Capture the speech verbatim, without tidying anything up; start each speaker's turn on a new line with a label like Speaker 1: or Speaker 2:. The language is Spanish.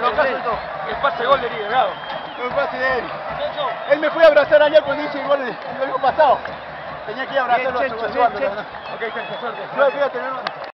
Speaker 1: todo caso, el pase gol de Delgado.
Speaker 2: Un pase de él. Él me fue a abrazar ayer cuando hice el gol el año pasado. Tenía que ir a abrazarlo a su, a su banda, la verdad.
Speaker 1: Ok, Sergio, suerte.
Speaker 2: Cuídate, hermano.